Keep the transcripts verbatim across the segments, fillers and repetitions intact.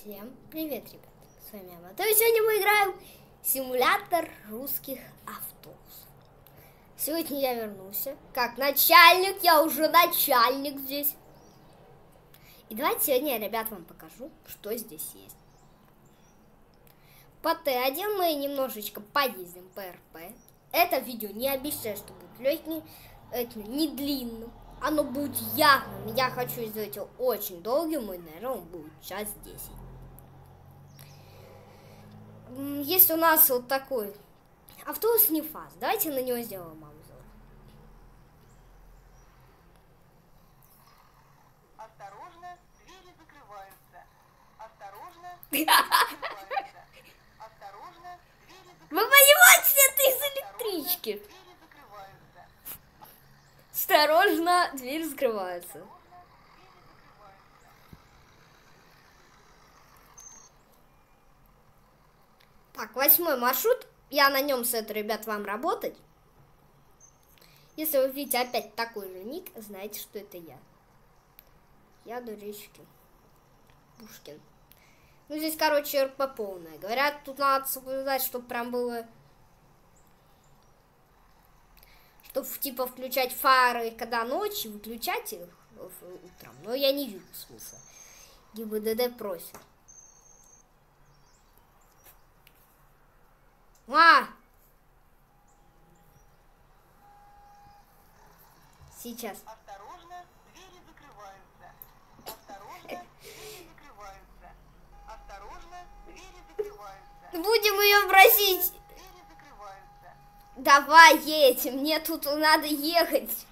Всем привет, ребят! С вами Амато. И сегодня мы играем в симулятор русских автобусов. Сегодня я вернулся как начальник, я уже начальник здесь. И давайте сегодня я, ребят, вам покажу, что здесь есть. По Т один мы немножечко поездим по Р П. Это видео не обещаю, что будет легким, это не длинным. Оно будет явным. Я хочу сделать его очень долгим, и, наверное, он будет час десять. Есть у нас вот такой автобус Нефас. Давайте на него сделаем обзор. Осторожно, двери закрываются. Осторожно, двери закрываются. Осторожно, двери закрываются. Вы понимаете, это из электрички. Двери закрываются. Осторожно, дверь закрывается. Так, восьмой маршрут. Я на нем советую, ребят, вам работать. Если вы видите опять такой же ник, знаете, что это я. Я Дуречкин. Пушкин. Ну, здесь, короче, Р П полная. Говорят, тут надо соблюдать, чтобы прям было... Чтобы, типа, включать фары, когда ночью, выключать их утром. Но я не вижу смысла. ГИБДД просит. А! Сейчас. Осторожно, двери закрываются. Осторожно, двери закрываются. Осторожно, двери закрываются. Будем ее просить. Двери закрываются. Давай едь, мне тут надо ехать.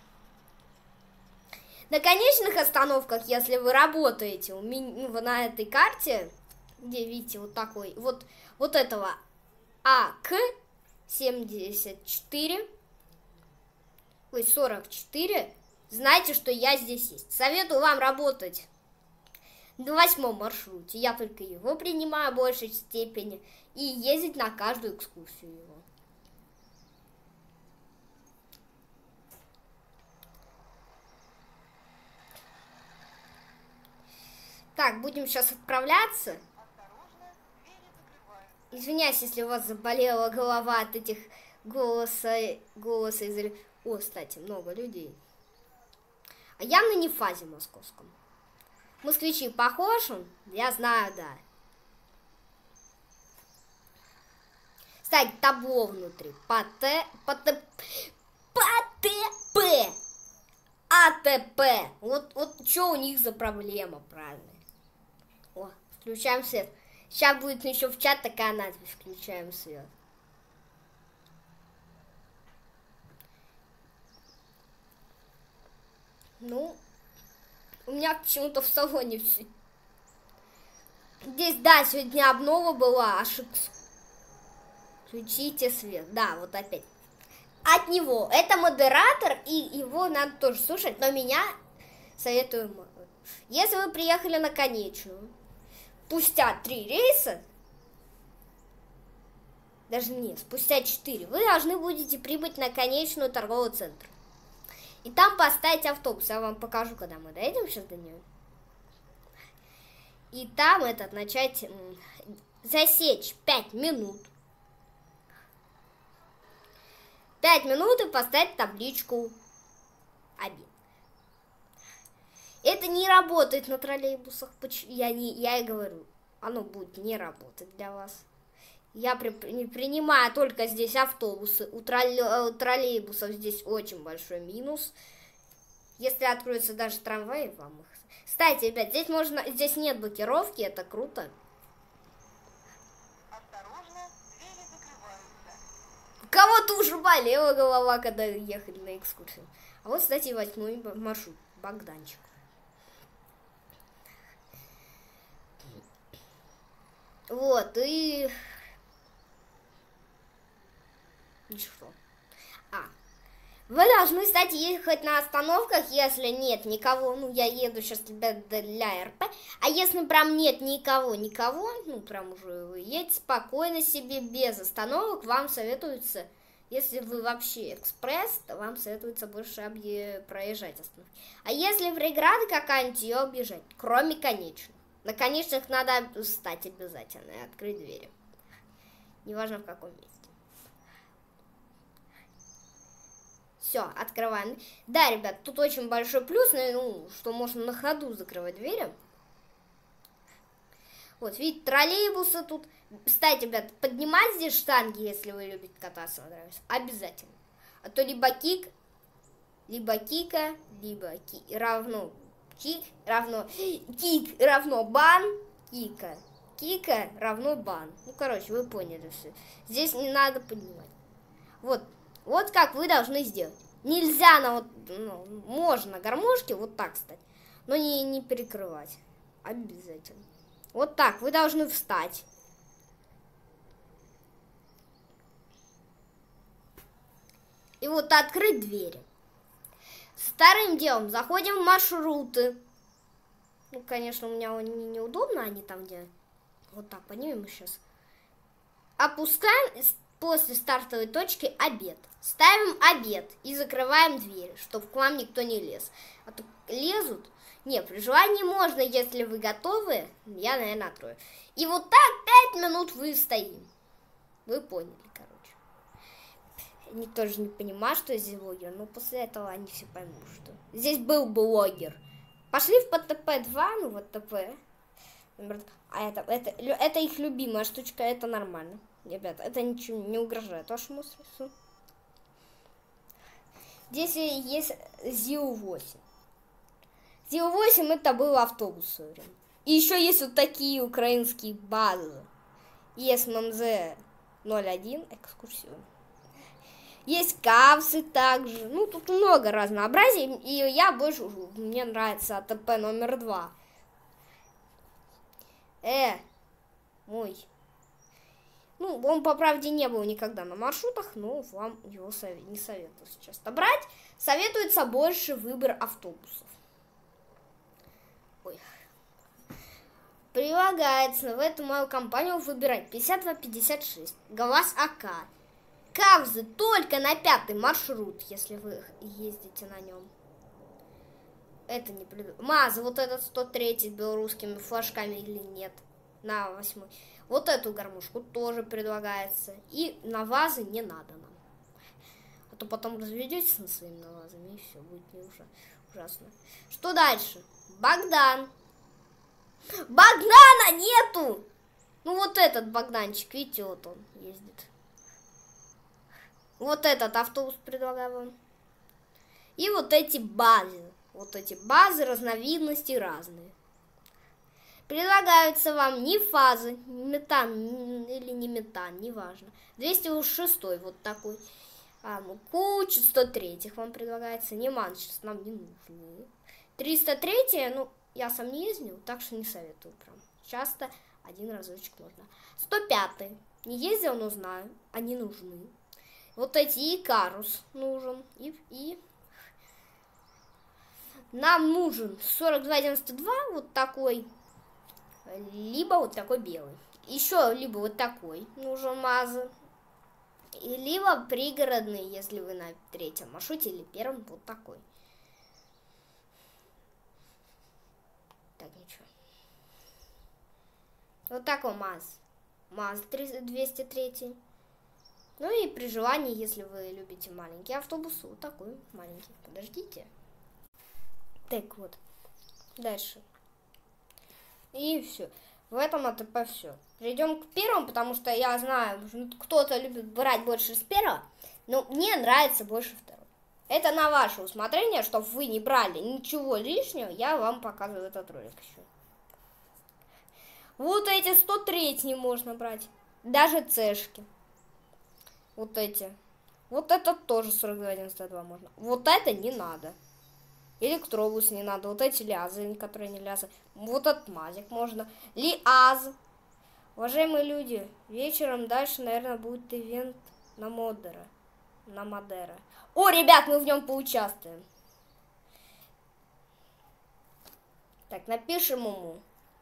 На конечных остановках, если вы работаете, у меня на этой карте, где видите вот такой, вот, вот этого А К семьдесят четыре, ой, сорок четыре, знайте, что я здесь есть. Советую вам работать на восьмом маршруте, я только его принимаю в большей степени, и ездить на каждую экскурсию его. Так, будем сейчас отправляться. Извиняюсь, если у вас заболела голова от этих голоса, голоса из... О, кстати, много людей. А я на Нефазе московском. Москвичи похож он? Я знаю, да. Кстати, табло внутри. По Т... По Т... По Т П. А Т П. Вот, вот что у них за проблема, правильно? О, включаем свет. Сейчас будет еще в чат такая надпись. Включаем свет. Ну, у меня почему-то в салоне все. Здесь, да, сегодня обнова была. Ошибка. Включите свет. Да, вот опять. От него. Это модератор, и его надо тоже слушать. Но меня советую. Если вы приехали на конечную, спустя три рейса, даже нет, спустя четыре, вы должны будете прибыть на конечную торговый центр. И там поставить автобус. Я вам покажу, когда мы доедем сейчас до нее. И там этот начать засечь пять минут. пять минут и поставить табличку обед. Это не работает на троллейбусах. Я, не, я и говорю, оно будет не работать для вас. Я при, не принимаю только здесь автобусы. У, тролле, у троллейбусов здесь очень большой минус. Если откроются даже трамваи, вам их... Кстати, ребят, здесь, можно, здесь нет блокировки, это круто. Осторожно, двери закрываются. У кого-то уже болела голова, когда ехали на экскурсию. А вот, кстати, восьмой маршрут. Богданчик. Вот, и... И что? А. Вы должны, кстати, ехать на остановках, если нет никого. Ну, я еду сейчас, ребят, для Р П. А если прям нет никого, никого, ну, прям уже вы едете спокойно себе, без остановок, вам советуется... Если вы вообще экспресс, то вам советуется больше объ... проезжать остановки. А если преграда какая-нибудь, ее объезжать, кроме конечных. На конечных надо встать обязательно и открыть двери. Неважно в каком месте. Все, открываем. Да, ребят, тут очень большой плюс, ну, что можно на ходу закрывать двери. Вот, видите, троллейбусы тут. Кстати, ребят, поднимать здесь штанги, если вы любите кататься на троллейбусе, обязательно. А то либо кик, либо кика, либо ки равно кик равно кик равно бан, кика. Кика равно бан. Ну, короче, вы поняли все. Здесь не надо поднимать. Вот, вот как вы должны сделать. Нельзя на вот, ну, можно на гармошке вот так стать, но не, не перекрывать. Обязательно. Вот так, вы должны встать. И вот открыть двери. Вторым делом заходим в маршруты. Ну, конечно, у меня они неудобно, они там где... Вот так, поднимем сейчас. Опускаем после стартовой точки обед. Ставим обед и закрываем двери, чтобы к вам никто не лез. А то лезут. Не, при желании можно, если вы готовы. Я, наверное, открою. И вот так пять минут вы стоим. Вы поняли, короче. Они тоже не понимают, что здесь блогер, но после этого они все поймут, что здесь был блогер. Пошли в ПТП два, ну вот ТП. А это, это, это их любимая штучка, это нормально. Ребята, это ничего не угрожает вашему стрессу. Здесь есть ЗИЛ восемь. ЗИЛ восемь это был автобус в свое время. И еще есть вот такие украинские базы. Есть ММЗ ноль один, экскурсион. Есть кавсы также. Ну, тут много разнообразий. И я больше, мне нравится АТП номер два. Э, мой. Ну, он, по правде, не был никогда на маршрутах, но вам его совет, не советую сейчас брать. Советуется больше выбор автобусов. Ой. Прилагается в эту мою компанию выбирать пятьдесят два пятьдесят шесть. ГАВАЗ АК. Кавзы только на пятый маршрут, если вы ездите на нем. Это не придумано. МАЗы, вот этот сто три с белорусскими флажками или нет. На восьмой. Вот эту гармошку тоже предлагается. И на ВАЗы не надо нам. А то потом разведетесь на своими навазами, и все, будет не ужа- ужасно. Что дальше? Богдан. Богдана нету! Ну вот этот Богданчик, видите, вот он ездит. Вот этот автобус предлагаю вам. И вот эти базы. Вот эти базы, разновидности разные. Предлагаются вам не фазы, метан или не метан, неважно. двести шесть вот такой. А, ну, куча сто три вам предлагается. Не ман, сейчас нам не нужны. триста три, ну, я сам не ездил, так что не советую прям. Часто один разочек можно. сто пять. Не ездил, но знаю. Они нужны. Вот эти Икарус нужен. И... и... Нам нужен сорок два девяносто два, вот такой, либо вот такой белый. Еще либо вот такой нужен МАЗ, и либо пригородный, если вы на третьем маршруте или первом, вот такой. Так, ничего. Вот такой МАЗ. МАЗ двести три. Ну и при желании, если вы любите маленький автобус, вот такой маленький. Подождите. Так вот, дальше. И все. В этом АТП все. Перейдем к первому, потому что я знаю, кто-то любит брать больше с первого, но мне нравится больше второй. Это на ваше усмотрение, чтобы вы не брали ничего лишнего, я вам показываю этот ролик еще. Вот эти сто три не можно брать. Даже цешки. Вот эти. Вот этот тоже сорок два девяносто два можно. Вот это не надо. Электробус не надо. Вот эти лязы, которые не лязы. Вот этот мазик можно. Лиаз. Уважаемые люди, вечером дальше, наверное, будет ивент на Модера. На Мадера. О, ребят, мы в нем поучаствуем. Так, напишем ему.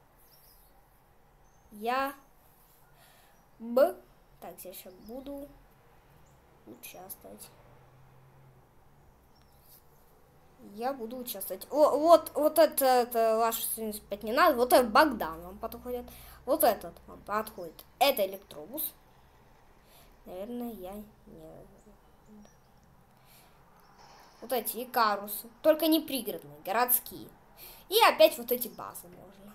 Я Б. Так, я сейчас буду участвовать. я буду участвовать. О, вот, вот это, это ваш семьдесят пять не надо, вот этот Богдан вам подходит, вот этот вам подходит. Это электробус. Наверное, я не... Вот эти Икарусы, только не пригородные, городские. И опять вот эти базы можно.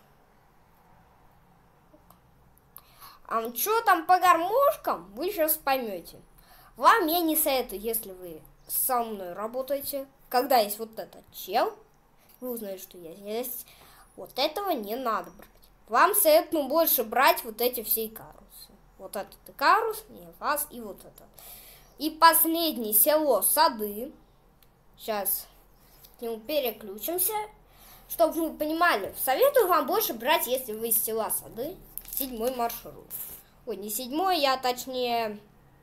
А что там по гармошкам, вы сейчас поймете. Вам я не советую, если вы со мной работаете, когда есть вот этот чел, вы узнаете, что я есть, вот этого не надо брать. Вам советую больше брать вот эти все Икарусы. Вот этот Икарус, и вас, и вот этот. И последнее село Сады. Сейчас к нему переключимся, чтобы вы понимали. Советую вам больше брать, если вы из села Сады, седьмой маршрут. Ой, не седьмой, я точнее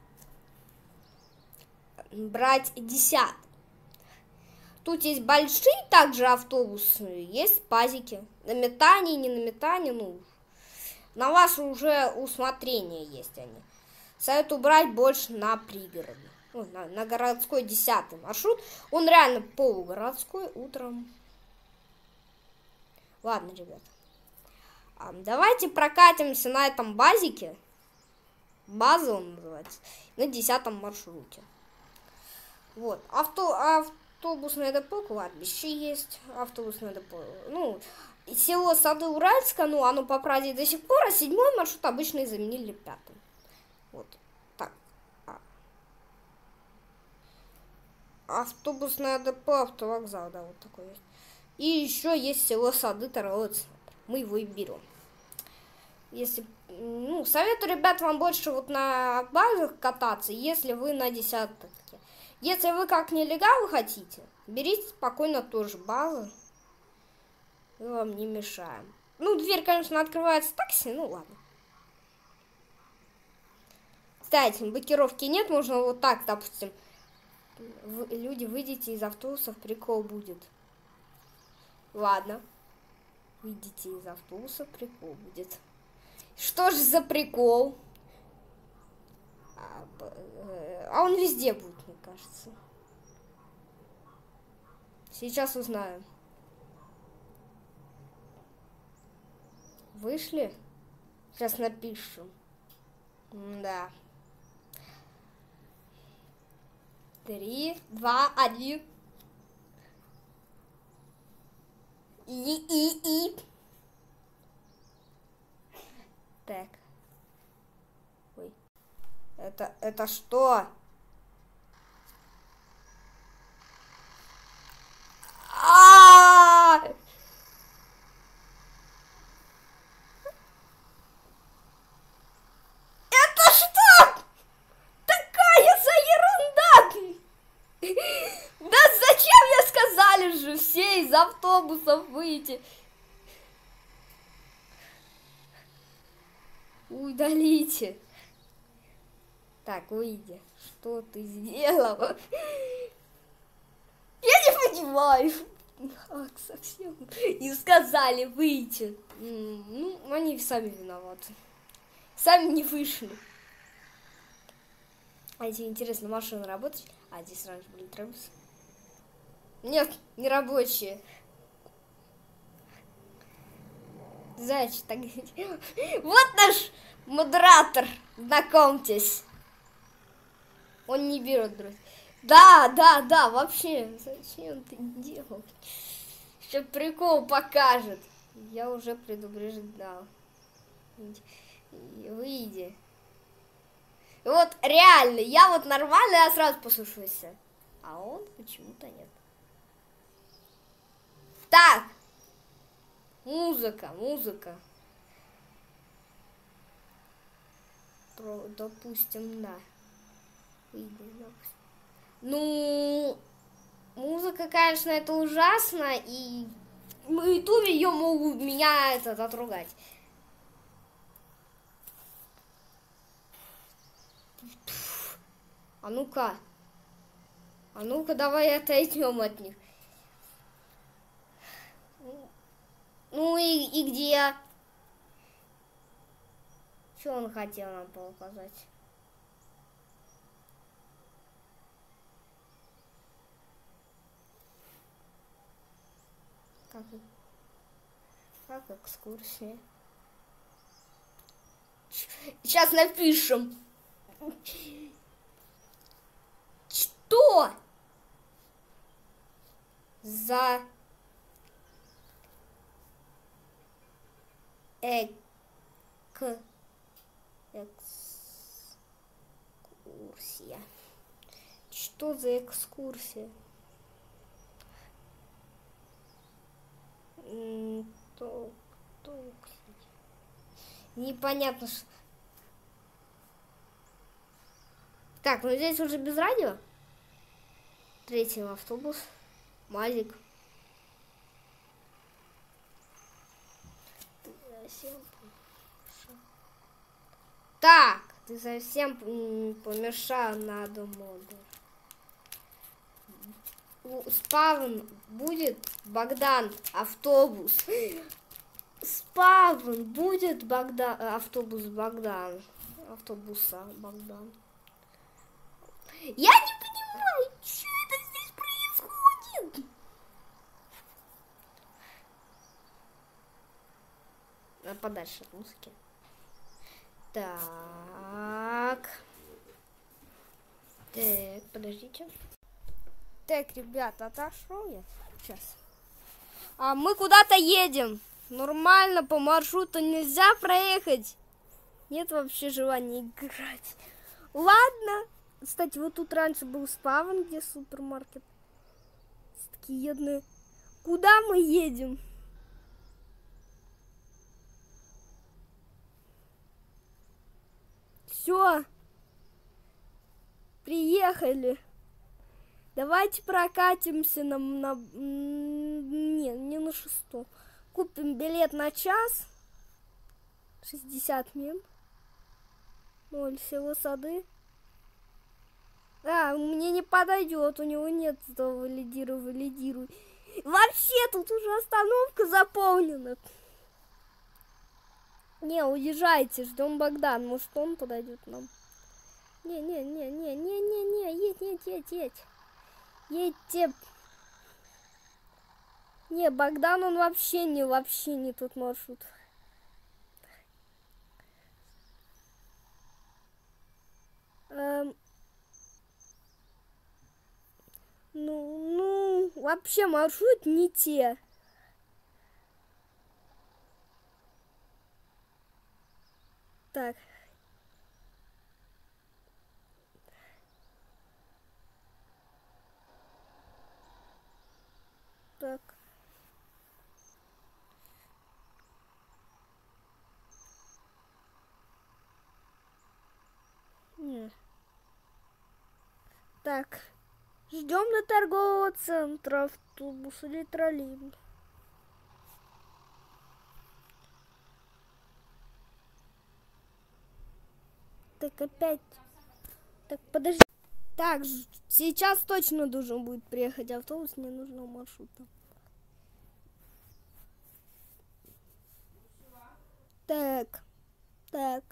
брать десятый. Тут есть большие также автобусы, есть пазики. На метании, не на метании, ну, на ваше уже усмотрение есть они. Советую брать больше на пригороде. Ну, на, на городской десятый маршрут. Он реально полугородской утром. Ладно, ребят. А, давайте прокатимся на этом базике. База он называется. На десятом маршруте. Вот. Авто, автобусное депо, кладбище есть. Автобусное депо. Ну, село Сады Уральска, ну, оно по правде до сих пор, а седьмой маршрут обычно заменили пятым. Вот. Так. Автобусное депо, автовокзал, да, вот такой есть. И еще есть село Сады, торговый центр. Мы его и берем. Если, ну, советую, ребят, вам больше вот на базах кататься, если вы на десятке. Если вы как нелегал хотите, берите спокойно тоже базу. Мы вам не мешаем. Ну, дверь, конечно, открывается такси, ну ладно. Кстати, блокировки нет, можно вот так, допустим. Вы, люди, выйдите из автобусов, прикол будет. Ладно. Выйдите из автобуса, прикол будет. Что же за прикол? А, а он везде будет, мне кажется. Сейчас узнаем. Вышли? Сейчас напишем. Да. Три, два, один. И, и, и. Так. Ой. Это, это что? А-а-а! Это что? Такая за ерунда! Да зачем мне сказали же все из автобусов выйти? Удалите. Так, выйди. Что ты сделал? Я не понимаю. Как совсем. И сказали выйти. Ну, они сами виноваты. Сами не вышли. А эти, интересно, машины работают? А здесь раньше были троллейбусы? Нет, не рабочие. Зайчик, так... Вот наш модератор. Знакомьтесь. Он не берет, друзья. Да, да, да, вообще. Зачем ты делал? Сейчас прикол покажет. Я уже предупреждал. Выйди. Вот реально, я вот нормально, я сразу послушаюсь. А он почему-то нет. Так. Музыка, музыка. Про, допустим, да. Ну, музыка, конечно, это ужасно, и на ютубе ее могут меня этот отругать. А ну-ка. А ну-ка, давай отойдем от них. Ну и, и где? Что он хотел нам показать? Как, как экскурсия? Сейчас напишем. Что за эк экскурсия? Что за экскурсия? То, то, кстати. Непонятно, что... Так, ну здесь уже без радио. Третий автобус. Мазик. Так, ты совсем помешал, надо моду. Спавн будет, Богдан, автобус. Спавн будет, Богдан, автобус Богдан. Автобуса Богдан. Я не понимаю, что это здесь происходит. А подальше от музыки. Так. Так, подождите. Так, ребята, отошел я. Сейчас. А мы куда-то едем. Нормально, по маршруту нельзя проехать. Нет вообще желания играть. Ладно. Кстати, вот тут раньше был спавн, где супермаркет. Такие едные. Куда мы едем? Все. Приехали. Давайте прокатимся на... на... Не, не на шестом. Купим билет на час. шестьдесят минут. Ноль, село Сады. А, мне не подойдет, у него нет этого лидируй, валидируй. Вообще тут уже остановка заполнена. Не, уезжайте, ждем Богдан, может он подойдет нам. Не, не, не, не, не, не, не, едь, едь, едь, едь. Едьте. Не, Богдан, он вообще не, вообще не тот маршрут. Эм... Ну, ну, вообще маршрут не те. Так. Так. Не. Так. Ждем до торгового центра автобус или троллейбус. Так, опять. Так, подожди. Так, сейчас точно должен будет приехать автобус, мне нужно маршрута. Так, так.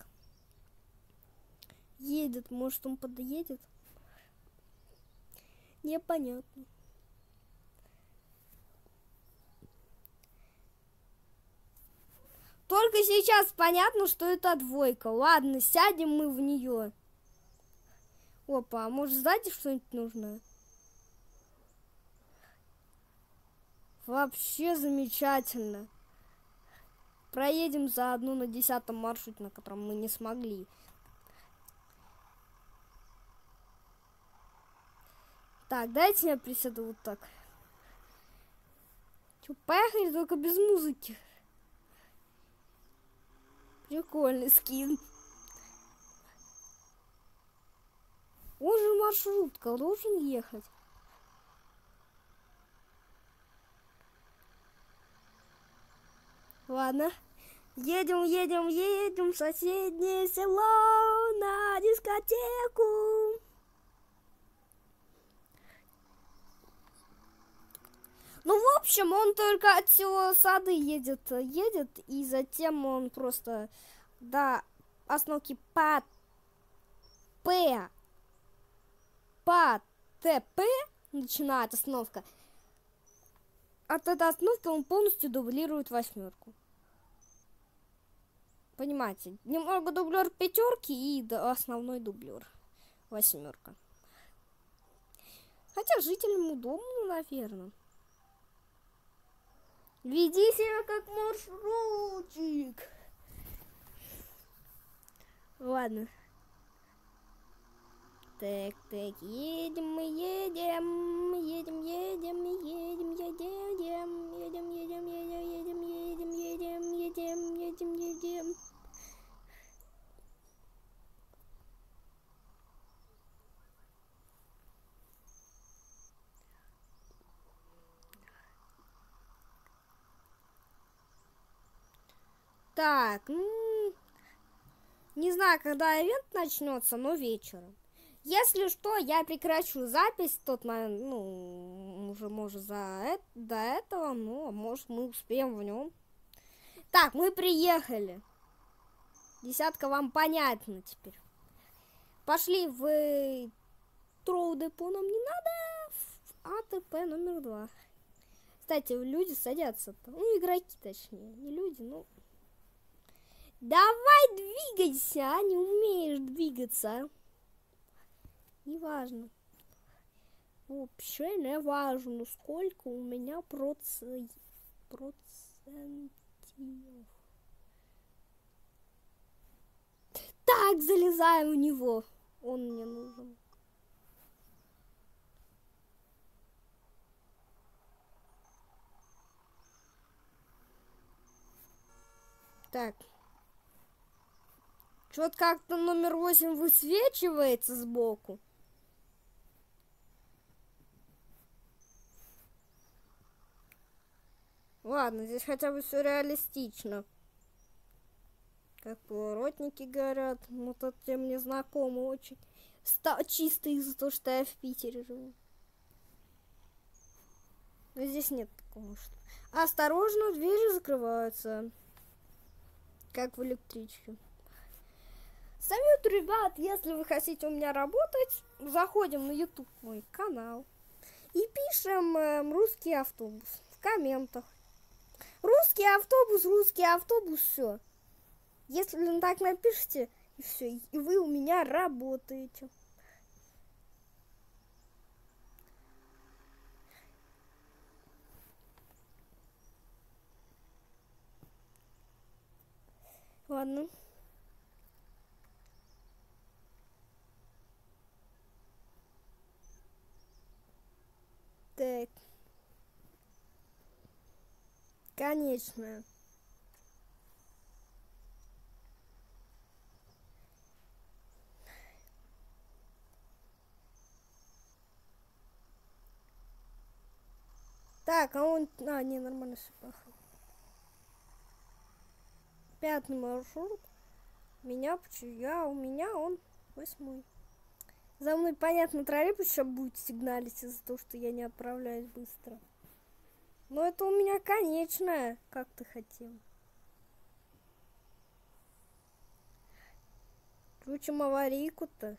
Едет, может он подъедет? Непонятно. Только сейчас понятно, что это двойка. Ладно, сядем мы в нее. Опа, а может сзади что-нибудь нужно? Вообще замечательно. Проедем заодно на десятом маршруте, на котором мы не смогли. Так, дайте я присяду вот так. Че, поехали, только без музыки. Прикольный скин. Он же маршрутка, должен ехать. Ладно. Едем, едем, едем в соседнее село на дискотеку. Ну, в общем, он только от села Сады едет, едет, и затем он просто до остановки по П, по ТП начинает остановка. от этой остановки он полностью дублирует восьмерку. Понимаете, немного дублер пятерки и основной дублер восьмерка. Хотя жителям удобно, наверное. Веди себя как маршрутчик. Ладно. Так, так, едем мы, едем, едем, едем, едем, едем, едем, едем, едем, едем, едем, едем, едем, едем, едем. Так, ну, не знаю, когда ивент начнется, но вечером. Если что, я прекращу запись в тот момент, ну, уже, может, за это, до этого, ну, может, мы успеем в нем. Так, мы приехали. Десятка вам понятно теперь. Пошли в Троу-депо, нам не надо, в АТП номер два. Кстати, люди садятся-то, ну, игроки, точнее, не люди, ну... Давай двигайся, а не умеешь двигаться. Неважно. Вообще не важно, сколько у меня процент... процентов. Так, залезаем в него. Он мне нужен. Так. Что-то как-то номер восемь высвечивается сбоку. Ладно, здесь хотя бы все реалистично. Как поворотники горят. Вот это мне знакомо очень. Ста чисто из-за того, что я в Питере живу. Но здесь нет такого, что... Осторожно, двери закрываются. Как в электричке. Совет, ребят, если вы хотите у меня работать, заходим на YouTube мой канал и пишем э, русский автобус в комментах. Русский автобус, русский автобус, все. Если вы так напишите, и все, и вы у меня работаете. Ладно. Так. Конечно. Так, а он... А, не, нормально все поехал. Пятый маршрут. Меня, я, у меня он восьмой. За мной, понятно, троллейбус сейчас будет сигналить из-за того, что я не отправляюсь быстро. Но это у меня конечное, как ты хотел. Включим аварийку-то.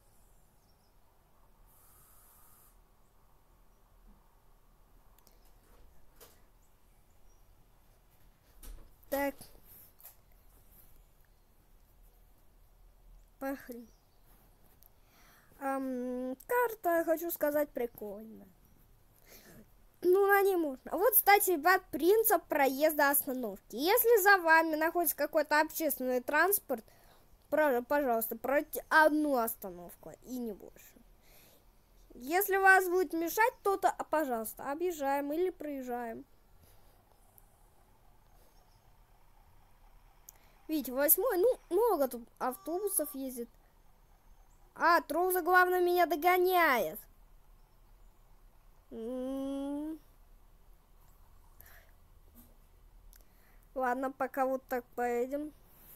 Так. Похрен. Эм, карта, хочу сказать, прикольная. Ну, на ней можно. Вот, кстати, ребят, принцип проезда остановки. Если за вами находится какой-то общественный транспорт, пожалуйста, пройдите одну остановку и не больше. Если вас будет мешать кто-то, пожалуйста, объезжаем или проезжаем. Видите, восьмой, ну, много тут автобусов ездит. А, Троуза, главное, меня догоняет. М-м-м. Ладно, пока вот так поедем.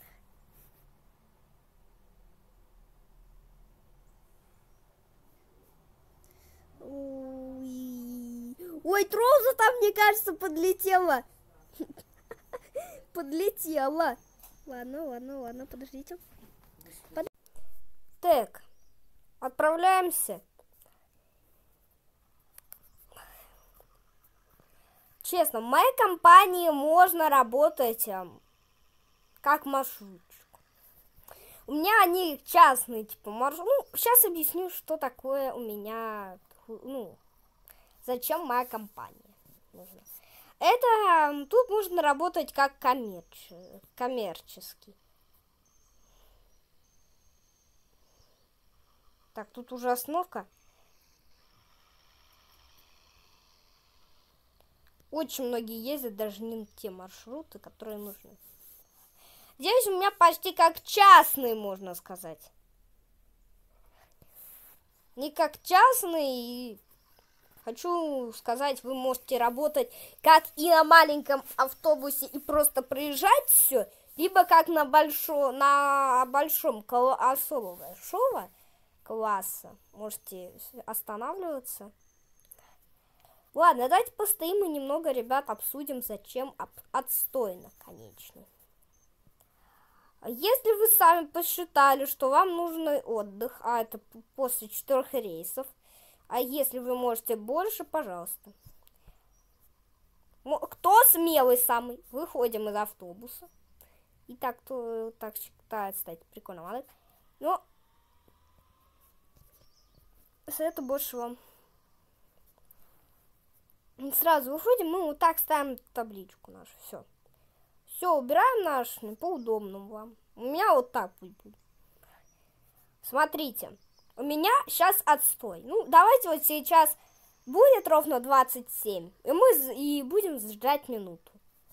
Ой, Ой, Троуза там, мне кажется, подлетела. Подлетела. Ладно, ладно, ладно, подождите. Под... Так, отправляемся. честно, в моей компании можно работать эм, как маршрутчик. У меня они частные, типа, маршрут. Ну, сейчас объясню, что такое у меня, ну, зачем моя компания нужна. Это, эм, тут можно работать как коммерч... коммерческий. Так, тут уже остановка. Очень многие ездят даже не на те маршруты, которые нужны. Здесь у меня почти как частный, можно сказать. Не как частный. И хочу сказать, вы можете работать как и на маленьком автобусе и просто проезжать все, либо как на, большо, на большом особо большого класса. Можете останавливаться. Ладно, давайте постоим и немного, ребят, обсудим, зачем отстойно, конечно. Если вы сами посчитали, что вам нужен отдых, а это после четырех рейсов, а если вы можете больше, пожалуйста. Кто смелый самый? Выходим из автобуса. И так, то, так считает, кстати, прикольно, молодец. Но советую больше вам. Сразу выходим, мы вот так ставим табличку нашу, все. Все, убираем наш, по удобному вам. У меня вот так будет. Смотрите, у меня сейчас отстой. Ну, давайте вот сейчас будет ровно двадцать семь, и мы и будем ждать минуту.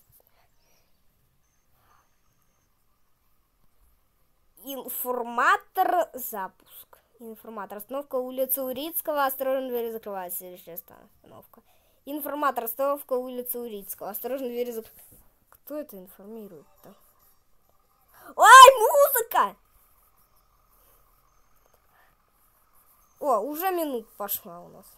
Информатор запуск. Информатор остановка улица Урицкого, осторожно, двери закрывается, следующая остановка. Информатор остановка улица Урицкого, осторожно, двери закрывается. Кто это информирует-то? Ой, музыка! О, уже минут пошла у нас.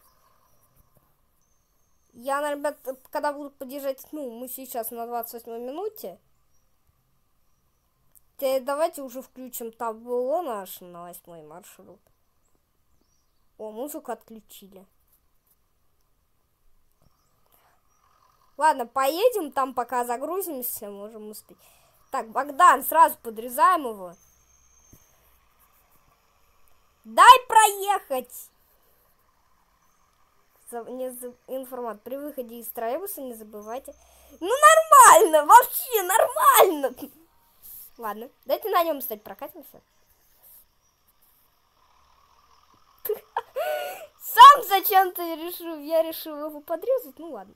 Я, наверное, когда буду подъезжать, ну, мы сейчас на двадцать восьмой минуте. Давайте уже включим табло наше на восьмой маршрут. О, музыку отключили. Ладно, поедем там, пока загрузимся, можем успеть. Так, Богдан, сразу подрезаем его. Дай проехать! Не за... Информат, при выходе из троллейбуса не забывайте. Ну нормально, вообще нормально. Ладно, дайте на нем стать, прокатимся. Сам зачем-то решил, я решил его подрезать, ну ладно.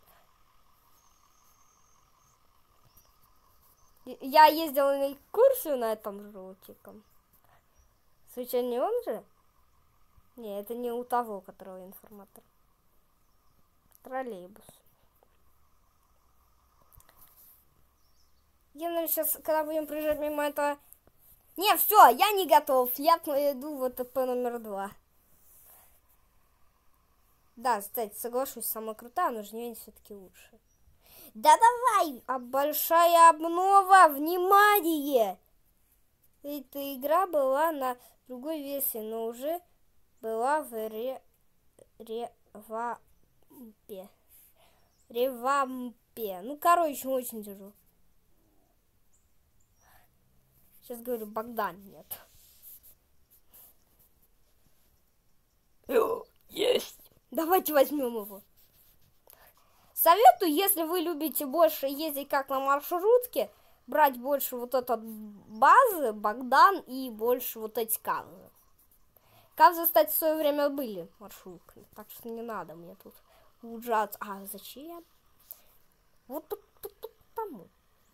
Я ездила на экскурсию на этом желтиком. Случайно не он же? Не, это не у того, которого информатор. Троллейбус. Я, наверное, сейчас, когда будем проезжать мимо этого... Не, все, я не готов. Я иду в ОТП номер два. Да, кстати, соглашусь, самая крутая, но жнивень все-таки лучше. Да давай! А большая обнова, внимание! Эта игра была на другой версии, но уже была в ре... ревампе. Ревампе. Ну, короче, очень тяжело. Сейчас говорю, Богдан нет. Есть! Давайте возьмем его. Советую, если вы любите больше ездить как на маршрутке, брать больше вот этот базы, Богдан, и больше вот эти кавзы. Кавзы, кстати, в свое время были маршрутками, так что не надо мне тут ужаться. А зачем? Вот тут, тут, тут тому.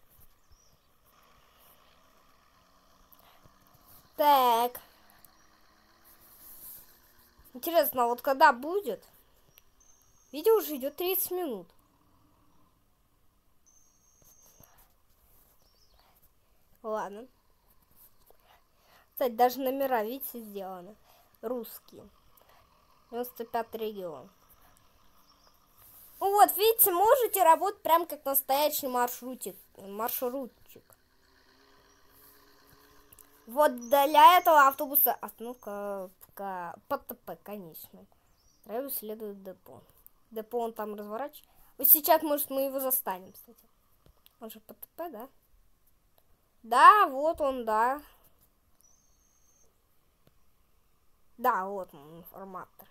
Так. Интересно, вот когда будет? Видео уже идет тридцать минут. Ладно. Кстати, даже номера, видите, сделаны. Русские. девяносто пятый регион. Ну вот, видите, можете работать прям как настоящий маршрутик. Маршрутчик. Вот для этого автобуса остановка ПТП, конечно. Троллейбус следует депо. Депо он там разворачивает. Вот сейчас, может, мы его застанем, кстати. Он же по ТП, да? Да, вот он, да. Да, вот он, информатор.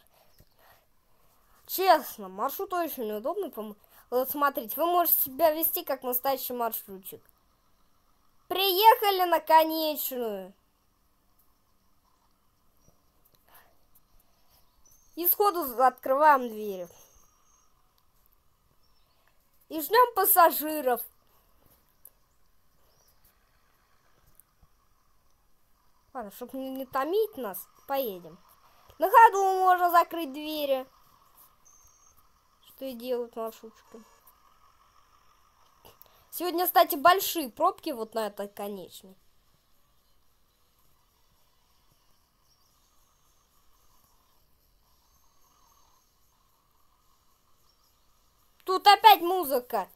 Честно, маршрут очень неудобный, по-моему. Вот смотрите, вы можете себя вести как настоящий маршрутчик. Приехали на конечную. И сходу открываем двери. И ждем пассажиров. Ладно, чтобы не, не томить нас, поедем. На ходу можно закрыть двери. Что и делают маршрутчики. Сегодня, кстати, большие пробки вот на этой конечной. Тут опять музыка.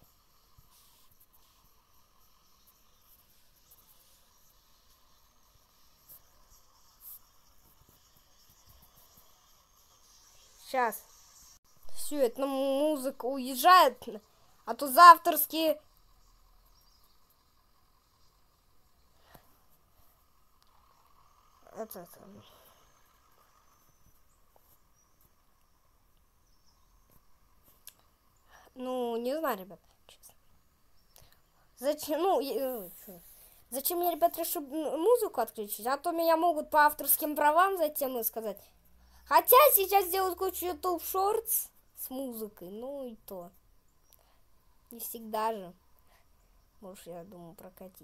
Сейчас. Все, эта музыка уезжает. А то за авторские... Это, это... Ну, не знаю, ребят, честно. Зачем, ну, я, зачем я, ребят, решу музыку отключить? А то меня могут по авторским правам затем и сказать. Хотя сейчас делают кучу YouTube Shorts с музыкой, ну и то. Не всегда же. Может, я думаю, прокатить.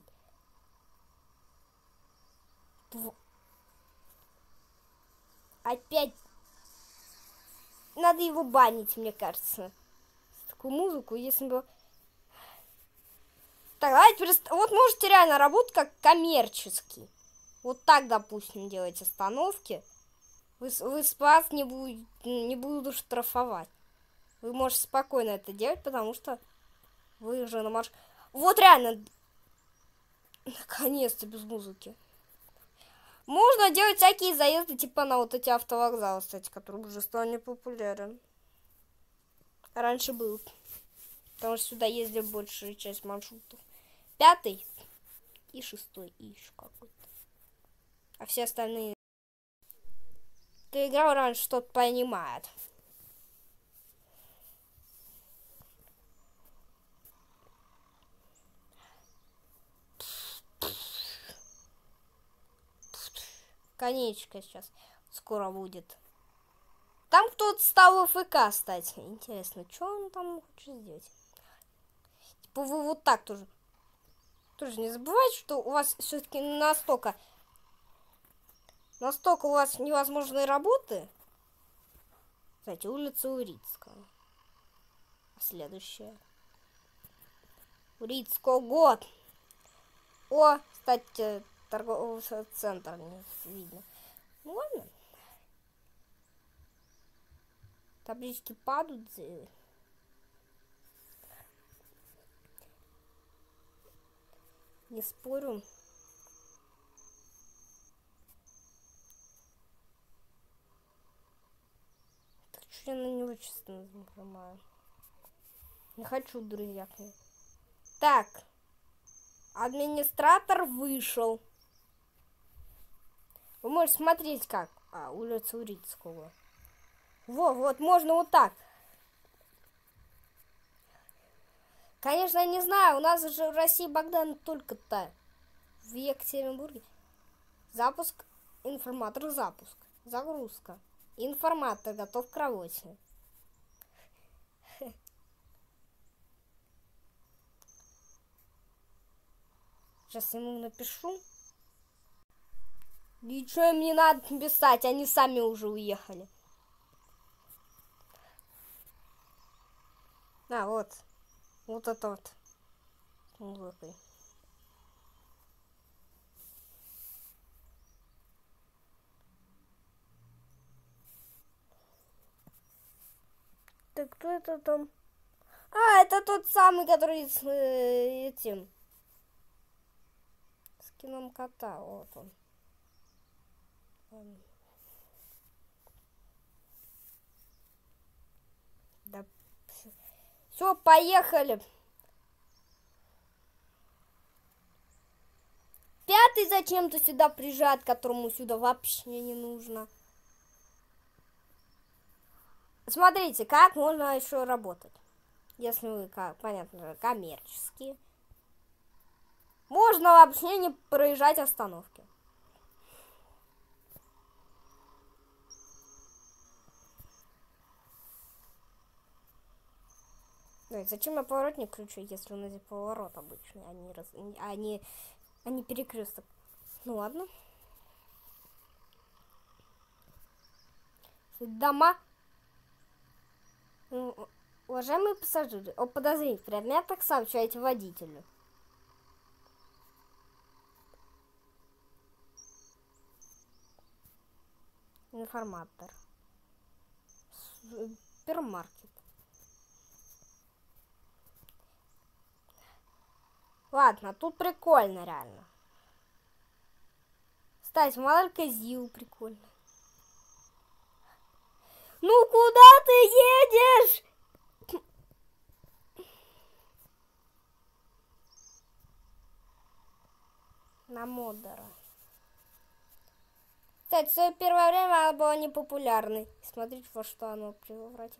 Опять надо его банить, мне кажется. Такую музыку, если бы... Так, давайте перест... Вот можете реально работать как коммерческий. Вот так, допустим, делать остановки. Вы, вы с вас не, буд... не буду штрафовать. Вы можете спокойно это делать, потому что вы уже на марш... Вот реально. Наконец-то без музыки. Можно делать всякие заезды, типа на вот эти автовокзалы, кстати, которые уже стали популярны. Раньше был. Потому что сюда ездили большая часть маршрутов. Пятый и шестой, и еще какой-то. А все остальные... Ты играл раньше, что-то понимает. Конечка сейчас скоро будет. Там кто-то стал в ФК, кстати. Интересно, что он там хочет сделать? Типа вы вот так тоже. Тоже не забывайте, что у вас все-таки настолько... Настолько у вас невозможные работы. Кстати, улица Урицкая. А следующая. Урицкого год. О, кстати, торговый центр не видно. Ну ладно. Таблички падают. Не спорю. Так что я на него честно нажимаю. Не хочу, друзья. Так. Администратор вышел. Вы можете смотреть как. А, улица Урицкого. Во, вот, можно вот так. Конечно, я не знаю, у нас же в России Богдан только-то. В Екатеринбурге. Запуск. Информатор запуск. Загрузка. Информатор готов к работе. Сейчас ему напишу. Ничего им не надо писать, они сами уже уехали. А, вот. Вот это вот. С музыкой. Так кто это там? А, это тот самый, который с э, этим. С кином кота. Вот он. он. Да. Все, поехали. Пятый зачем-то сюда приезжает, которому сюда вообще не нужно. Смотрите, как можно еще работать. Если вы, как, понятно, коммерческие. Можно вообще не проезжать остановки. Ой, зачем я поворотник включу, если у нас здесь поворот обычный, а не, раз... а не... а не перекресток? Ну ладно. Дома. Уважаемые пассажиры, о подозрении предметах сообщайте водителю. Информатор. Супермаркет. Ладно, тут прикольно реально. Кстати, маленькая Зил прикольно. Ну куда ты едешь? На модера. Кстати, в свое первое время она была непопулярной. Смотрите, во что оно превратилось.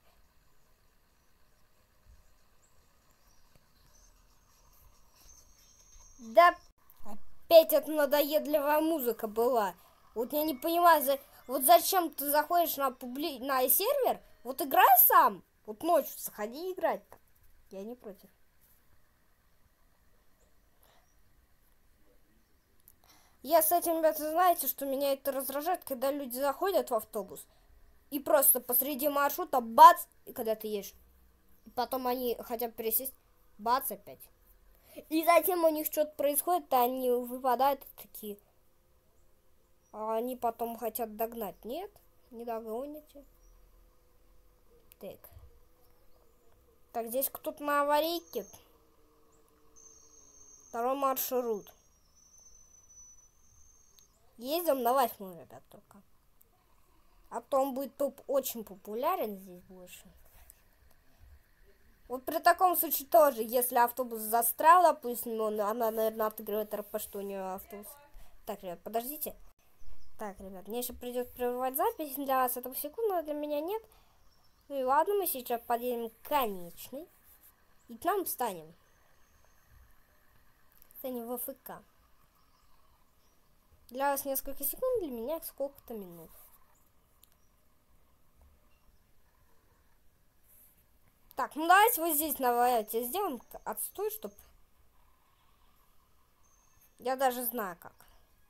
Да, опять эта надоедливая музыка была. Вот я не понимаю, за... вот зачем ты заходишь на, публи... на сервер, вот играй сам, вот ночью заходи играть. Я не против. Я с этим, ребята, знаете, что меня это раздражает, когда люди заходят в автобус и просто посреди маршрута бац, и когда ты едешь, и потом они хотят пересесть, бац опять. И затем у них что-то происходит, а они выпадают такие. А они потом хотят догнать. Нет, не догоните. Так. Так, здесь кто-то на аварийке. Второй маршрут. Ездим на восьмой, ребят, только. А то он будет топ очень популярен здесь больше. Вот при таком случае тоже, если автобус застрял, допустим, он, она, наверное, отыгрывает РП, что у нее автобус. Так, ребят, подождите. Так, ребят, мне еще придется прерывать запись. Для вас это секунда, для меня нет. Ну и ладно, мы сейчас подъедем к конечной. И к нам встанем. Встанем в АФК. Для вас несколько секунд, для меня сколько-то минут. Так, ну давайте вот здесь на варианте сделаем отстой, чтобы... Я даже знаю как.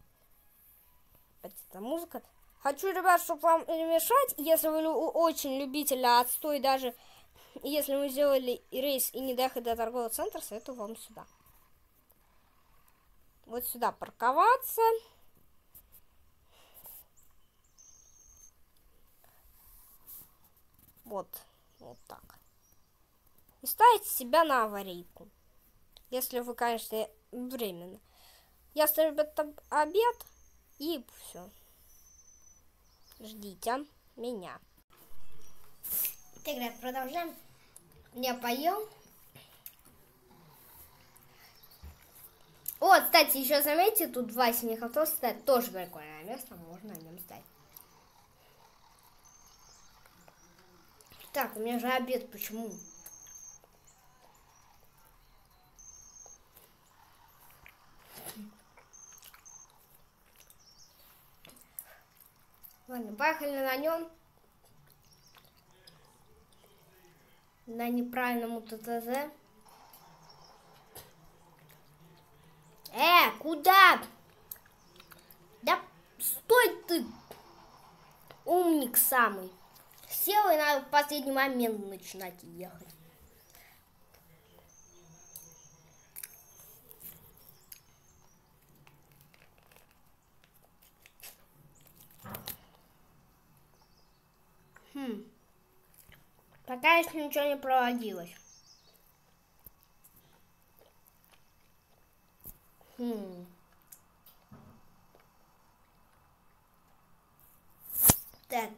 Это музыка. Хочу, ребят, чтобы вам не мешать, если вы очень любители отстой, даже если мы сделали рейс и не доехали до торгового центра, советую вам сюда. Вот сюда парковаться. Вот, вот так. И ставить себя на аварийку. Если вы, конечно, временно. Я ставлю, ребят, обед. И все. Ждите меня. Так, ребят, продолжаем. Я поел. О, кстати, еще заметьте, тут два синих автобуса стоят. Тоже прикольное место, можно на нем стать. Так, у меня же обед, почему? Ладно, поехали на нем. На неправильному ТТЗ. Э, куда? Да стой ты, умник самый. Сел и надо в последний момент начинать ехать. Хм. Пока еще ничего не проводилось. Хм. Так.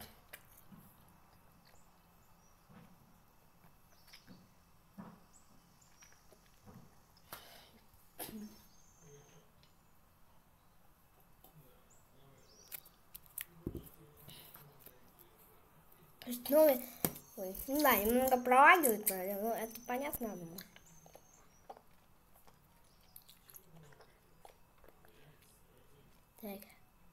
Ну, ой, ну да, немного пролагивается, но это понятно, я думаю. Так.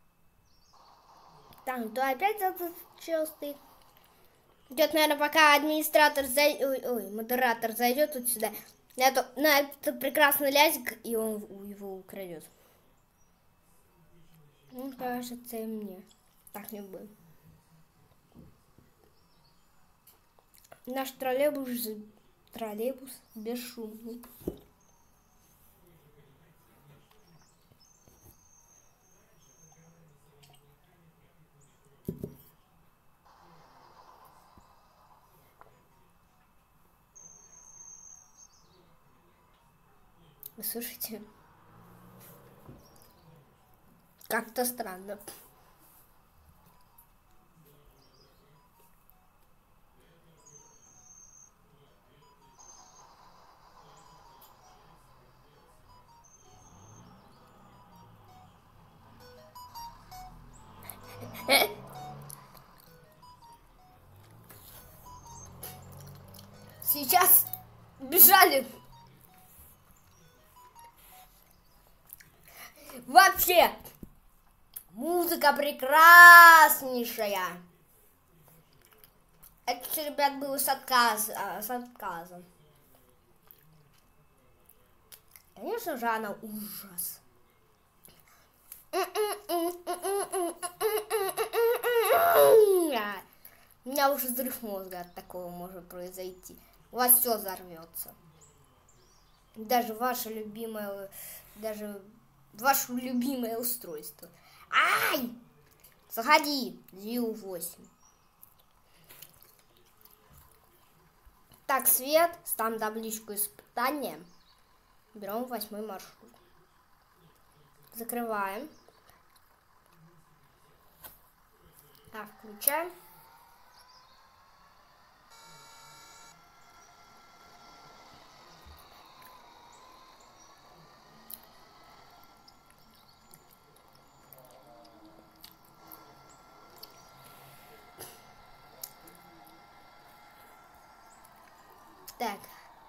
Так, то опять этот чел стоит. Идет, наверное, пока администратор зайдет, ой, ой, модератор зайдет вот сюда. На, эту, на этот прекрасный лязик, и он его украдет. Ну, кажется, и мне. Так не будет. Наш троллейбус, троллейбус бесшумный. Вы слышите? Как-то странно. Сейчас бежали. Вообще, музыка прекраснейшая. Это, ребят, было с, отказ, а, с отказом. Конечно же, она ужас. У меня уже взрыв мозга от такого может произойти. У вас все взорвется. Даже ваше любимое, даже ваше любимое устройство. Ай! Заходи, Зиу восемь. Так, свет, ставим табличку испытания. Берем восьмой маршрут. Закрываем. Так, включаем. Так.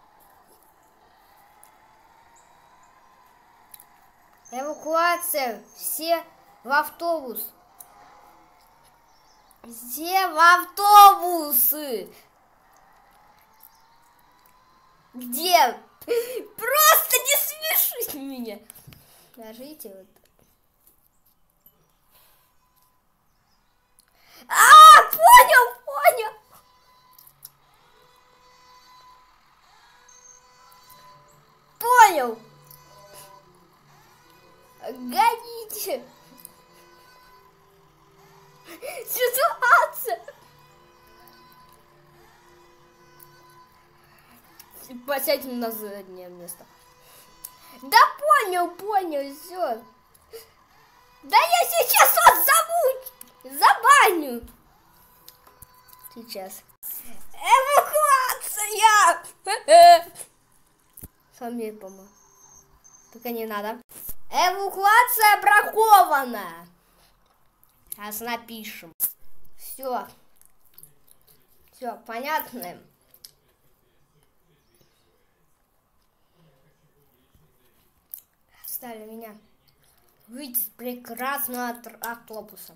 Эвакуация. Все в автобус. Все в автобусы. Где? Просто не смешите меня. Скажите вот. А, понял, понял. Понял. Гоните. Ситуация. Посядьте на заднее место. Да понял, понял, все. Да я сейчас вас забудь, забаню. Сейчас. Эвакуация. Сами помогу. Только не надо. Эвакуация бракована. Сейчас напишем. Все. Все, понятно. Стали меня выйти с прекрасного автобуса.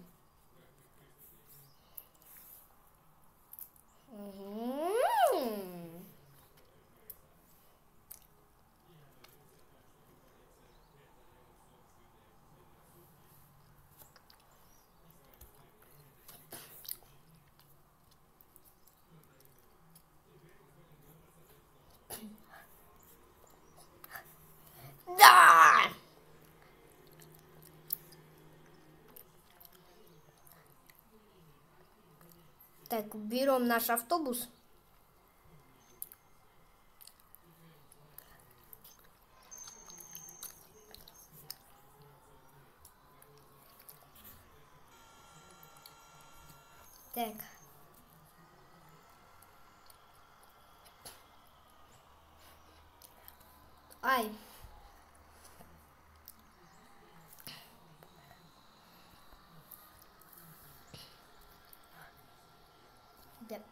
Угу. Да! Так, берем наш автобус. Так. Ай. Да.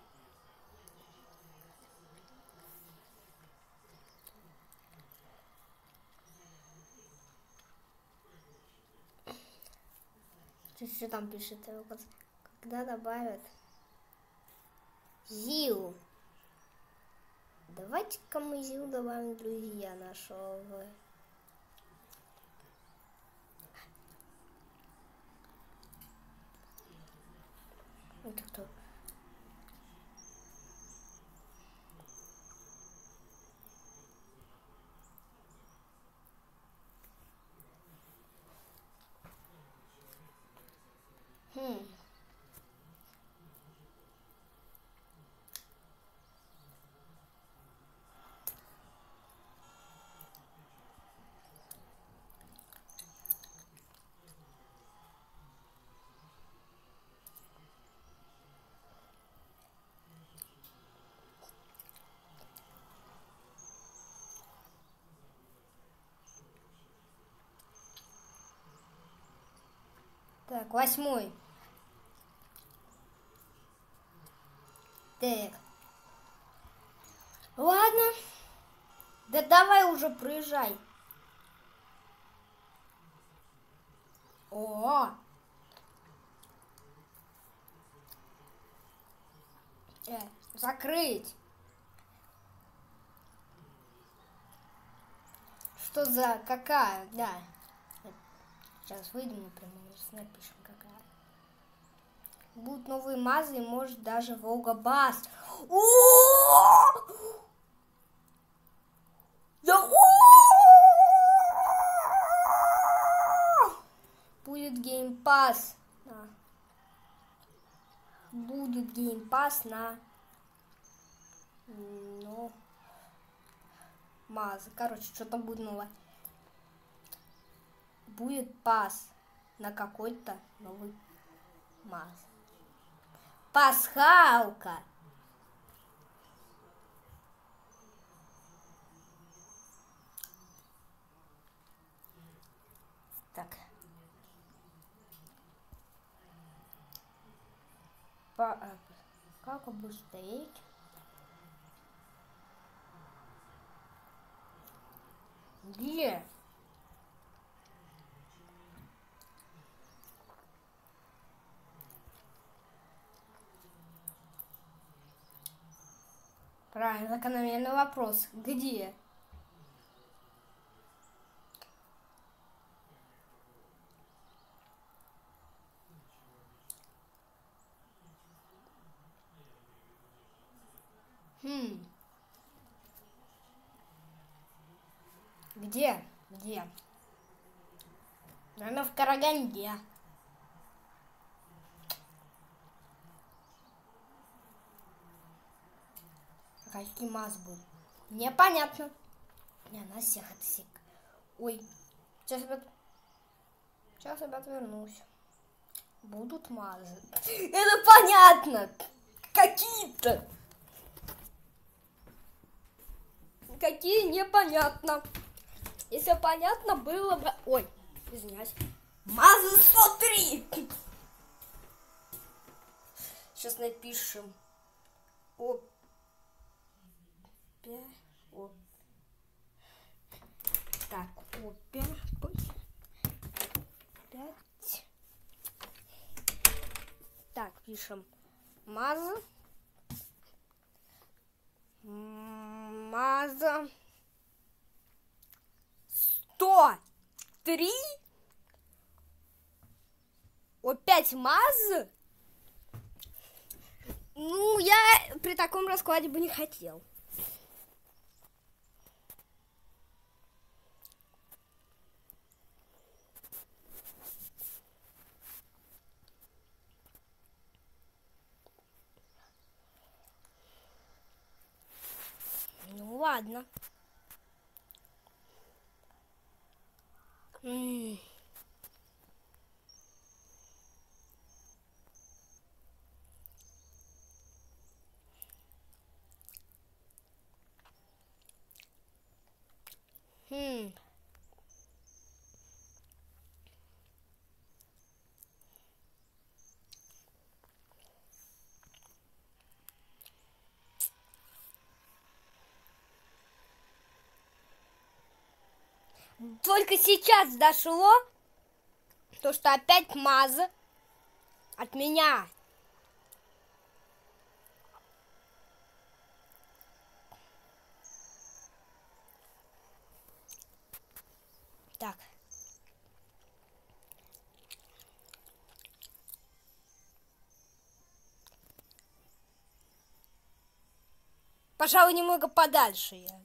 Что там пишет? Когда добавят Зил. Давайте-ка мы Зил добавим, друзья, нашего. Это кто? Хм. Так, восьмой. Так. Ладно. Да давай уже проезжай. О! Э, закрыть. Что за какая? Да. Сейчас выйдем, например, напишем какая. Будут новые мазы и может даже Волга Бас. Будет геймпас. Будет геймпас на ну мазы. Короче, что-то будет новое. Будет пас на какой-то новый маз. Пасхалка. Так. По, как обустроить? Где? Правильно, закономерный вопрос. Где? Хм. Где? Где? Наверное, в Караганде. Какие маз будут? Непонятно. Не, на всех это сик. Ой. Сейчас, ребят. Сейчас, ребят, вернусь. Будут мазы. Это понятно. Какие-то. Какие непонятно. Если понятно было бы... Ой, извиняюсь. Мазы сто три. Сейчас напишем. О. О. Так, опять пять. Так, пишем маза. Маза. сто три. Опять маза. Ну, я при таком раскладе бы не хотел. Ну ладно. М-м. Хм. Только сейчас дошло, то что опять маза От меня. Так. Пожалуй, немного подальше я.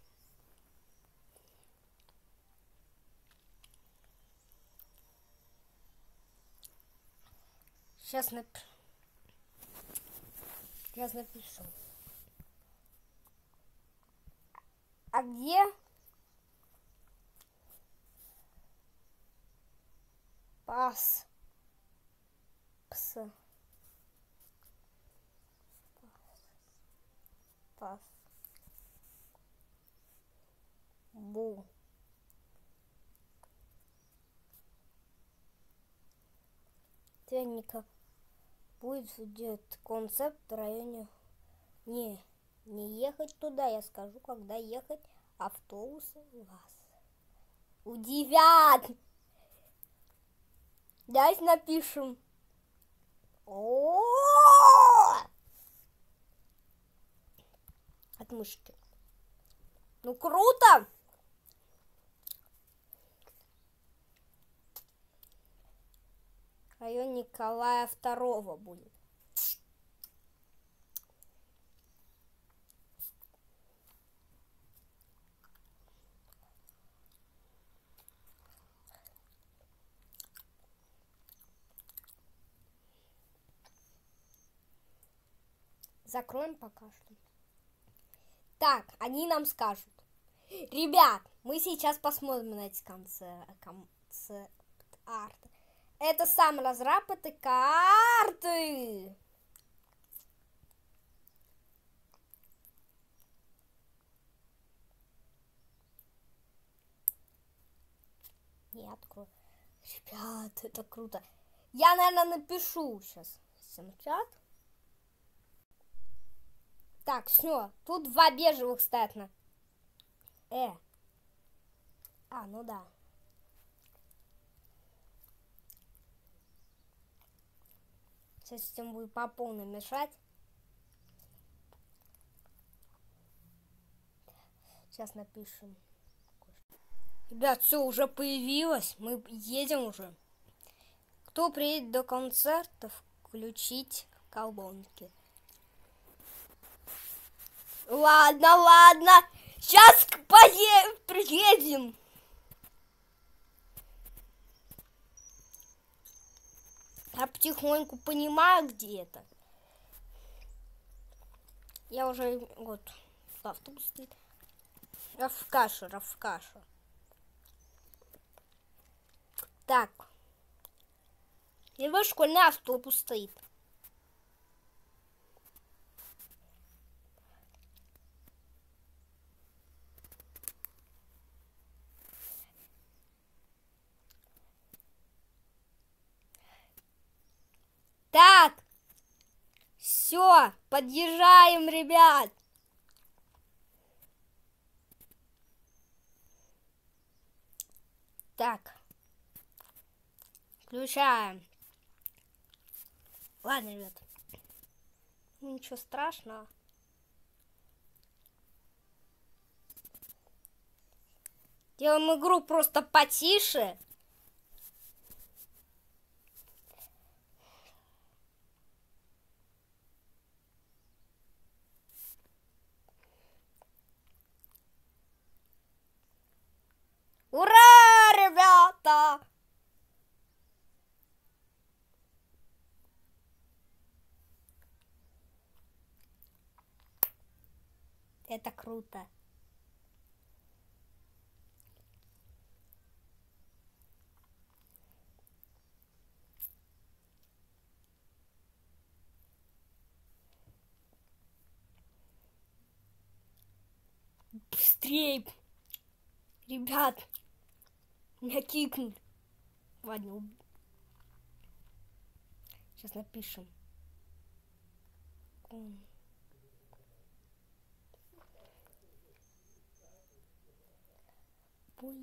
Сейчас нап... Сейчас напишу. А где? Пас. Пс. Пас. Бу. Ценника будет делать концепт в районе. Не, не ехать туда, я скажу, когда ехать автобусы вас удивят. Давайте напишем. О-о-о! От мышки. Ну круто! Район Николая Второго будет. Закроем пока что. Так, они нам скажут. Ребят, мы сейчас посмотрим на эти концепт-арты. Это сам разработы карты. Не открою. Ребят, это круто. Я, наверное, напишу сейчас. Чат. Так, все. Тут два бежевых стоят на. Э. А, ну да. Сейчас с этим будет по полной мешать. Сейчас напишем. Ребят, все уже появилось. Мы едем уже. Кто приедет до концерта, включить колонки. Ладно, ладно. Сейчас пое... приедем. Я потихоньку понимаю, где это. Я уже... Вот. Автобус стоит. Равкаша, Равкаша. Так. Его школьный автобус стоит. Так. Все, подъезжаем, ребят. Так. Включаем. Ладно, ребят. Ничего страшного. Делаем игру просто потише. Ура, ребята! Это круто. Быстрее! Ребят! Меня кикнут. Ладно, уб... Сейчас напишем.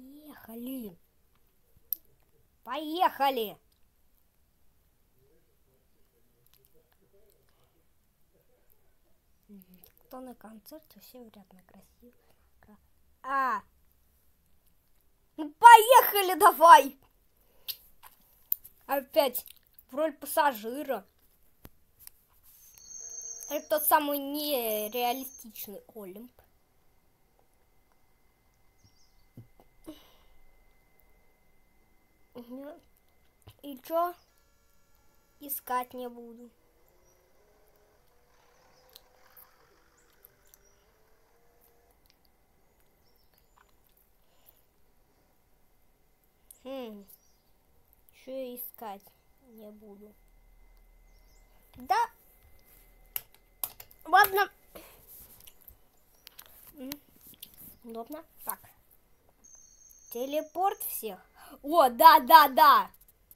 Поехали. Поехали. что на концерте все вероятно красиво. А! Ну поехали давай! Опять в роль пассажира. Это тот самый нереалистичный Олимп. И чё? Искать не буду. Хм. Чё искать не буду. Да. Ладно. Удобно. Так. Телепорт всех. О, да, да, да.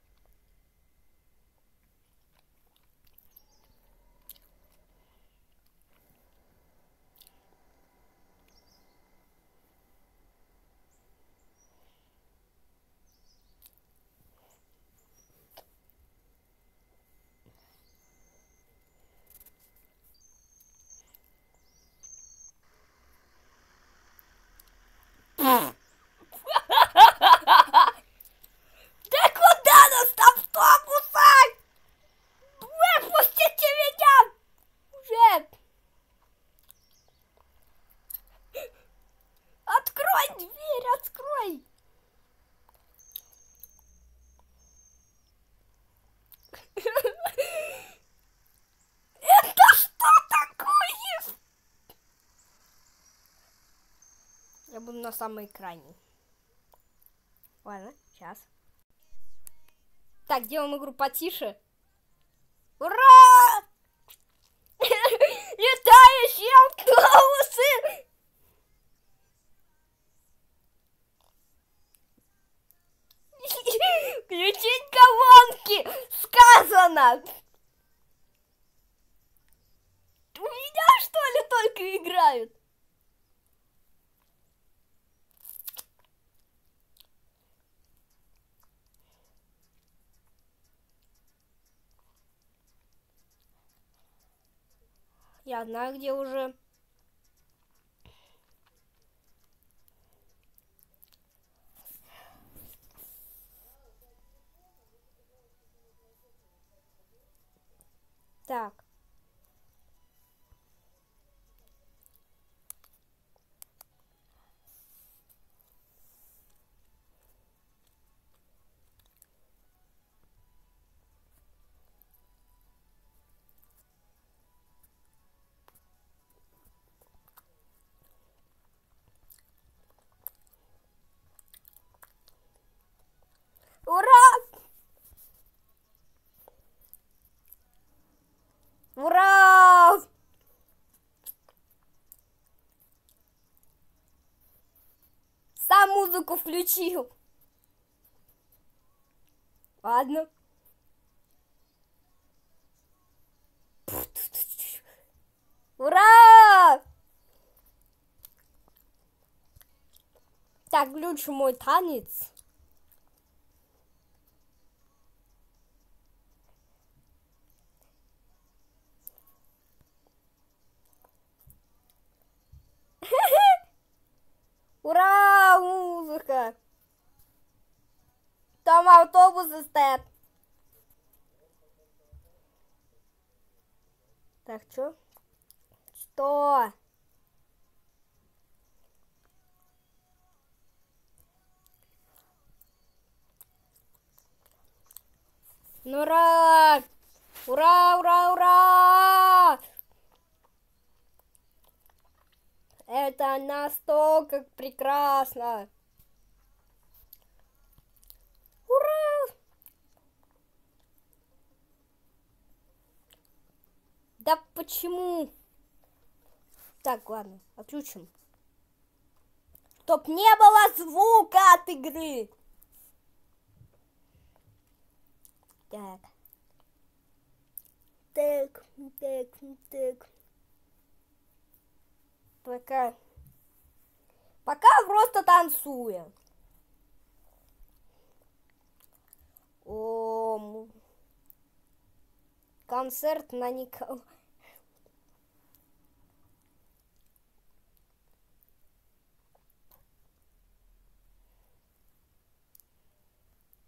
Да куда нас автобуса? Выпустите меня! Уже! Открой дверь, открой! Это что такое? Я буду на самом экране. Ладно, сейчас. Так, делаем игру потише. Ура! Летающие автобусы! Включить колонки! Сказано! У меня, что ли, только играют? Я знаю, где уже. Так. Ура! Ура! Сам музыку включил. Ладно. Ура! Так, включу мой танец. Ура, музыка! Там автобусы стоят. Так, что? Что? Ну, ура! Ура, ура, ура! Это настолько прекрасно! Ура! Да почему? Так, ладно, отключим. Чтоб не было звука от игры. Так. Так, так, так. Пока. Пока просто танцуем. О, концерт на Николая.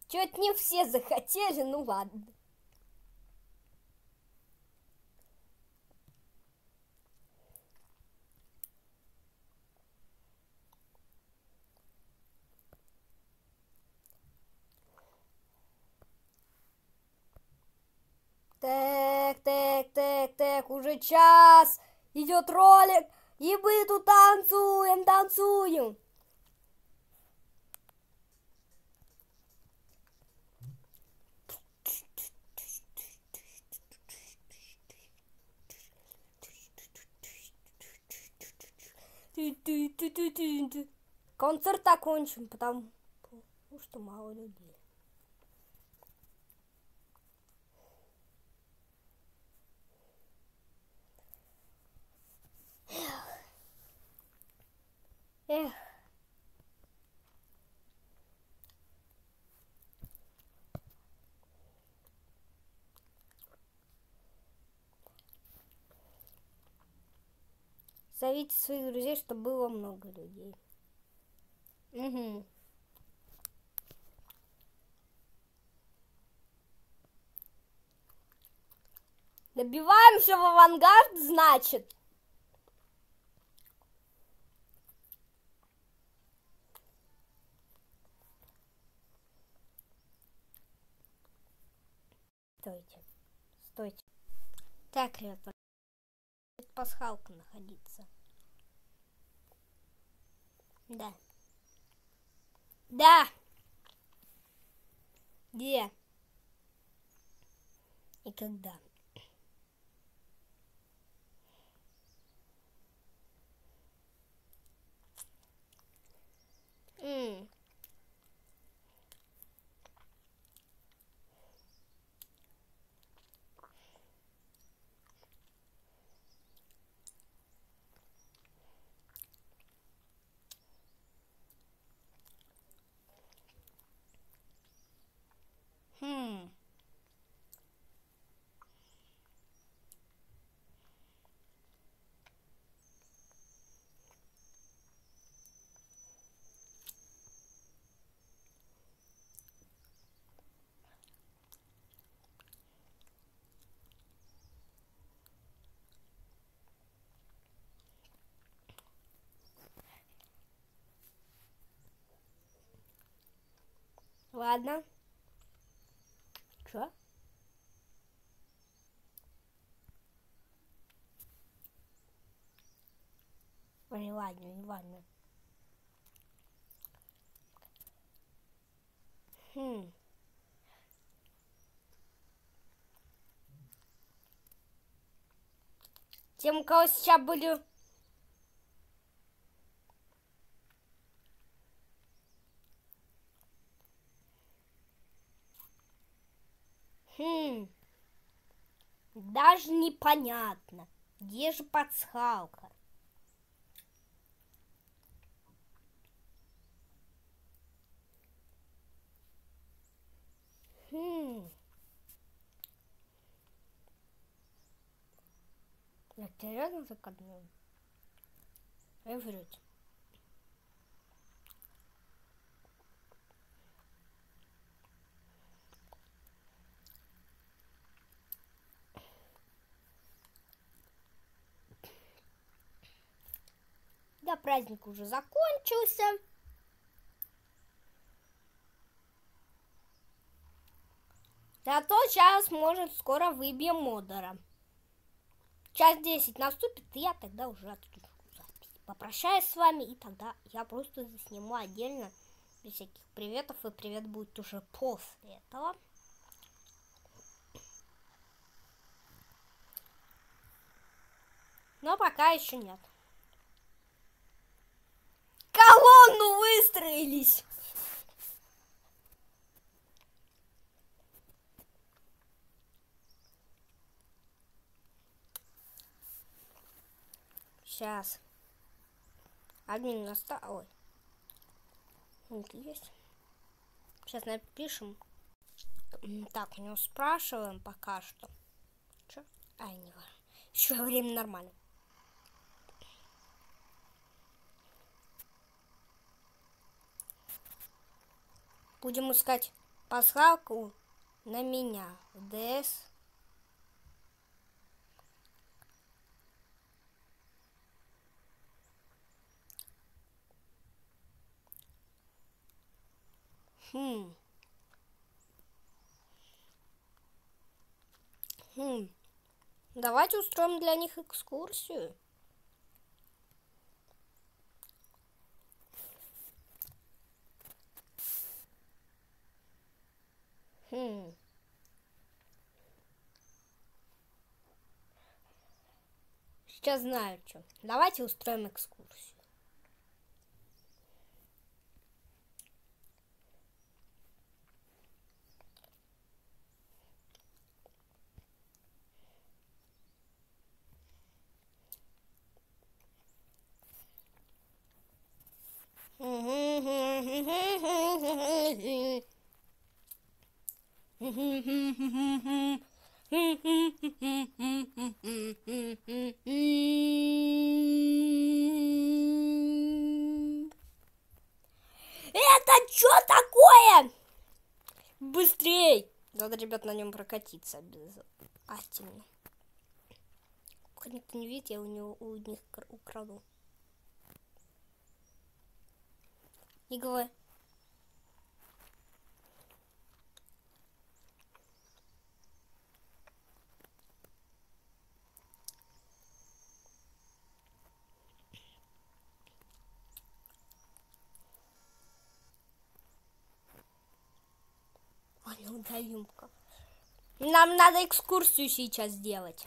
Чё-то не все захотели, ну ладно. Так, так, так, так, уже час. Идет ролик, и мы тут танцуем, танцуем. Концерт окончен, потому что мало людей. Эх. Зовите своих друзей, чтобы было много людей. Угу. Добиваемся в авангард, значит. Стойте. Стойте. Так, ребят, пасхалка находиться. Да. Да. Где? И когда? М. Хм. Ладно. Чё? Ой, ладно, не ладно. Хм. Тем, у кого сейчас были... Хм. Даже непонятно, где же пасхалка. Хм. Это реально так одно? Я врете. Да, праздник уже закончился. Зато сейчас, может, скоро выбьем модера. Час десять наступит, и я тогда уже отключу запись. Попрощаюсь с вами, и тогда я просто засниму отдельно, без всяких приветов, и привет будет уже после этого. Но пока еще нет. Колонну выстроились! Сейчас. Админ настал. Ой. Вот есть. Сейчас напишем. Так, у него спрашиваем пока что. Че? Ай, не важно. Еще время нормально. Будем искать пасхалку на меня в ДС. Хм. Хм. Давайте устроим для них экскурсию. Хм. Сейчас знаю, что. Давайте устроим экскурсию. Это что такое? Быстрей! Надо, ребят, на нем прокатиться обязательно. Пока никто не видит, я у него у них украду. Не говори. Неудалимка. Нам надо экскурсию сейчас сделать.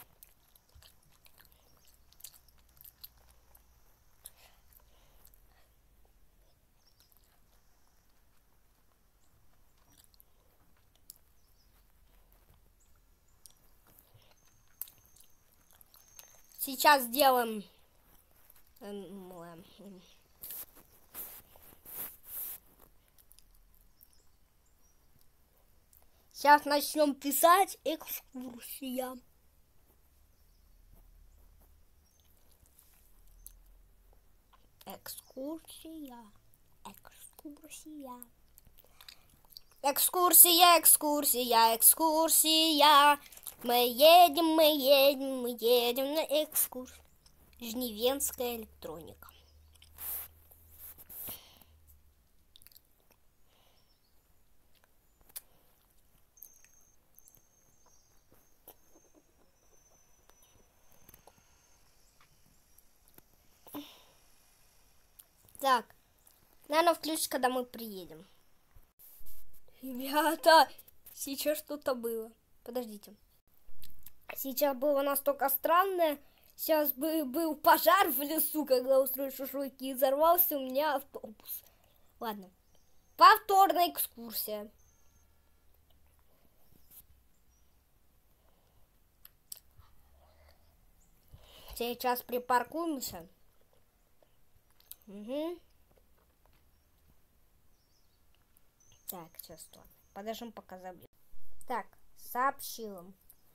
Сейчас сделаем. Сейчас начнем писать экскурсия. Экскурсия. Экскурсия. Экскурсия, экскурсия, экскурсия. Мы едем, мы едем, мы едем на экскурсию. Жнивенская электроника. Так, наверное, включишь, когда мы приедем. Ребята, сейчас что-то было. Подождите. Сейчас было настолько странное. Сейчас бы был пожар в лесу, когда устроили шашлыки, и взорвался у меня автобус. Ладно. Повторная экскурсия. Сейчас припаркуемся. Угу. Так, сейчас ладно. Подождем, пока забью. Так, сообщил.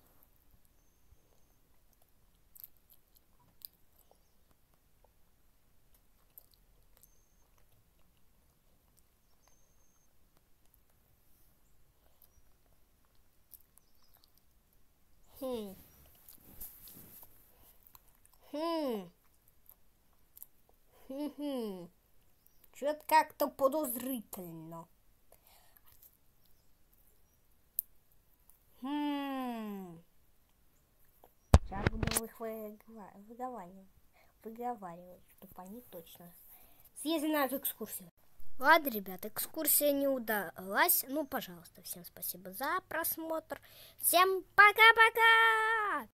Хм. Хм. Хм. Что-то как-то подозрительно. Хм. Сейчас будем их выговаривать, выговаривать, чтобы они точно съездили на эту экскурсию. Ладно, ребят, экскурсия не удалась. Ну, пожалуйста, всем спасибо за просмотр. Всем пока-пока!